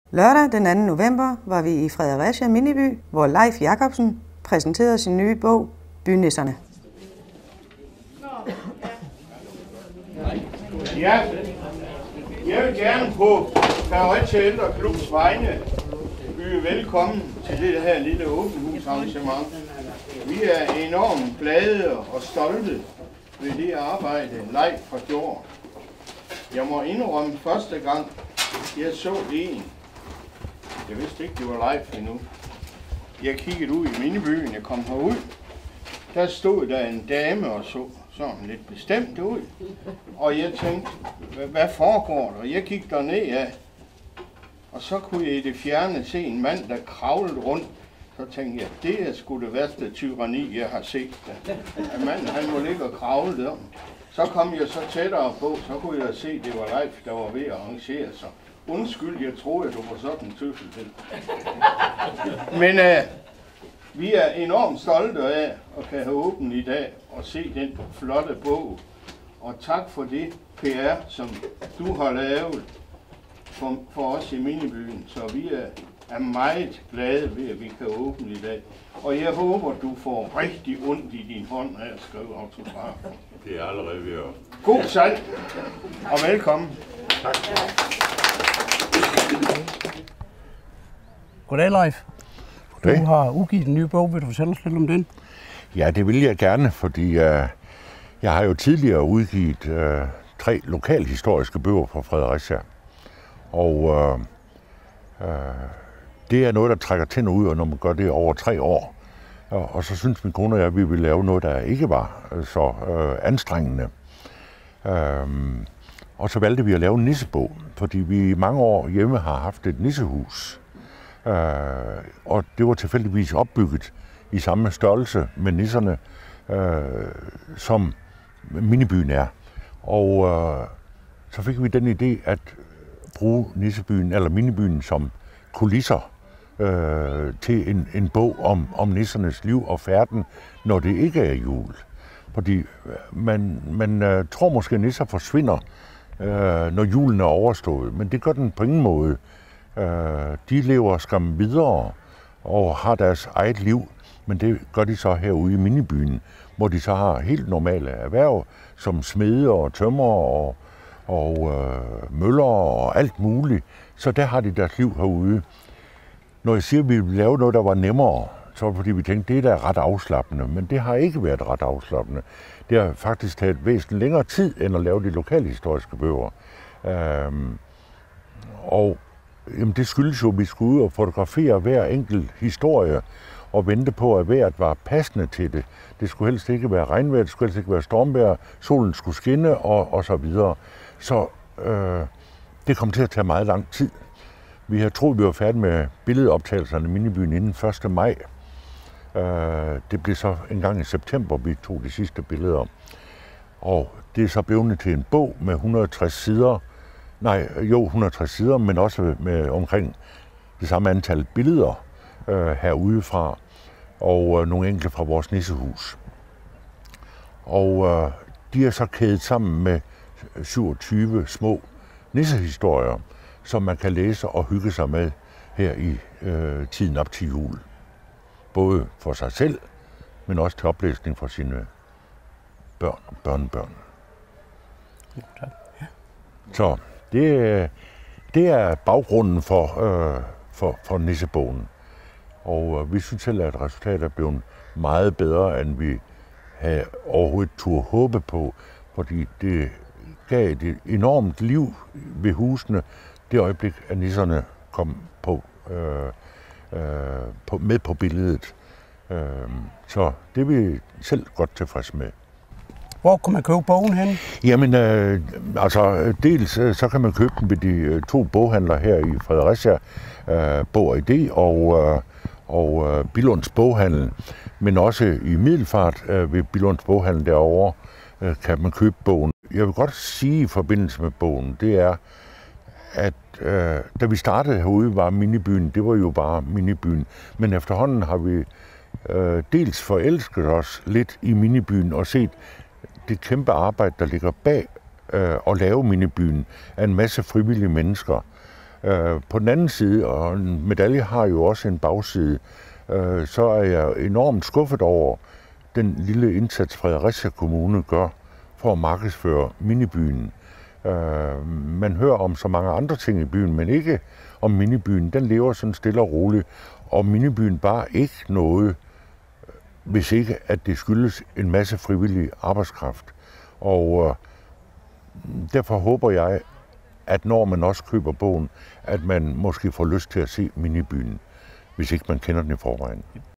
Lørdag den 2. november var vi i Fredericia Miniby, hvor Leif Jacobsen præsenterede sin nye bog, Bynisserne. Ja, jeg vil gerne på Fredericia Ældreklubs vegne byde velkommen til det her lille åbenhusarrangement. Vi er enormt glade og stolte ved det arbejde, Leif har gjort. Jeg må indrømme første gang, jeg så en. Jeg vidste ikke, det var Leif endnu. Jeg kiggede ud i Minibyen, jeg kom herud. Der stod der en dame og så sådan lidt bestemt ud. Og jeg tænkte, hvad foregår der? Og jeg kiggede derned af. Og så kunne jeg i det fjerne se en mand, der kravlede rundt. Så tænkte jeg, det er sgu det værste tyranni, jeg har set. En mand, han må ligge og kravle der. Så kom jeg så tættere på, så kunne jeg se, at det var Leif, der var ved at arrangere sig. Undskyld, jeg troede, at du var sådan en tøffel til. Men vi er enormt stolte af at kan have åbent i dag og se den flotte bog. Og tak for det PR, som du har lavet for os i Minibyen. Så vi er meget glade ved, at vi kan åbne i dag. Og jeg håber, du får rigtig ondt i din hånd af at skrive autografer. Det er allerede ved at... God salg, og velkommen. Tak. Goddag, Leif. Goddag. Du har udgivet en ny bog. Vil du fortælle os lidt om den? Ja, det vil jeg gerne, fordi jeg har jo tidligere udgivet 3 lokalhistoriske bøger fra Fredericia. Og det er noget, der trækker tænder ud, når man gør det over 3 år. Og så synes min kone og jeg, at vi ville lave noget, der ikke var så anstrengende. Og så valgte vi at lave en nissebog, fordi vi i mange år hjemme har haft et nissehus. Og det var tilfældigvis opbygget i samme størrelse med nisserne, som Minibyen er. Og så fik vi den idé at bruge nissebyen eller Minibyen som kulisser til en bog om nissernes liv og færden, når det ikke er jul. Fordi man tror måske, at nisser forsvinder, når julen er overstået, men det gør den på ingen måde. De lever skam videre og har deres eget liv, men det gør de så herude i Minibyen, hvor de så har helt normale erhverv, som smede og tømrer og møller og alt muligt. Så der har de deres liv herude. Når jeg siger, at vi vil lave noget, der var nemmere, så er det fordi, vi tænkte, det er ret afslappende, men det har ikke været ret afslappende. Det har faktisk taget væsentligt længere tid, end at lave de lokalhistoriske bøger. Og jamen, det skyldes jo, at vi skulle ud og fotografere hver enkelt historie, og vente på, at vejret var passende til det. Det skulle helst ikke være regnvejr, det skulle helst ikke være stormvejr, solen skulle skinne og så videre. Så det kom til at tage meget lang tid. Vi havde troet, vi var færdige med billedoptagelserne i Minibyen inden 1. maj. Det blev så en gang i september, vi tog de sidste billeder. Og det er så blevet til en bog med 160 sider. 160 sider, men også med omkring det samme antal billeder herudefra, og nogle enkelte fra vores nissehus. Og de er så kædet sammen med 27 små nissehistorier, som man kan læse og hygge sig med her i tiden op til jul. Både for sig selv, men også til oplæsning for sine børn og børnebørn. Så det er baggrunden for nissebogen. Og vi synes selv, at resultatet er blevet meget bedre, end vi havde overhovedet turde håbe på, fordi det gav et enormt liv ved husene, det øjeblik, at nisserne kom med på billedet. Så det er vi selv godt tilfredse med. Hvor kan man købe bogen hen? Jamen, dels så kan man købe den ved de 2 boghandlere her i Fredericia, Bog & Idé og Billunds Boghandel. Men også i Middelfart ved Billunds Boghandel derovre kan man købe bogen. Jeg vil godt sige i forbindelse med bogen, det er, at da vi startede herude, var Minibyen, det var jo bare Minibyen. Men efterhånden har vi dels forelsket os lidt i Minibyen og set det kæmpe arbejde, der ligger bag at lave Minibyen af en masse frivillige mennesker. På den anden side, og en medalje har jo også en bagside, så er jeg enormt skuffet over den lille indsats, Fredericia Kommune gør for at markedsføre minibyen. Man hører om så mange andre ting i byen, men ikke om minibyen. Den lever sådan stille og roligt, og minibyen bare ikke noget, hvis ikke at det skyldes en masse frivillig arbejdskraft. Og derfor håber jeg, at når man også køber bogen, at man måske får lyst til at se minibyen, hvis ikke man kender den i forvejen.